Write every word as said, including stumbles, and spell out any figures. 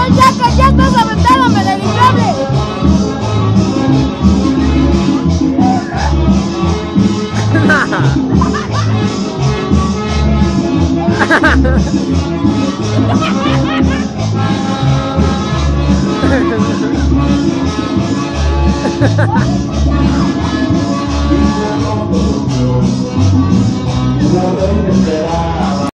Miguel, ya que ya estás aventándome del inmueble. Ha ha ha.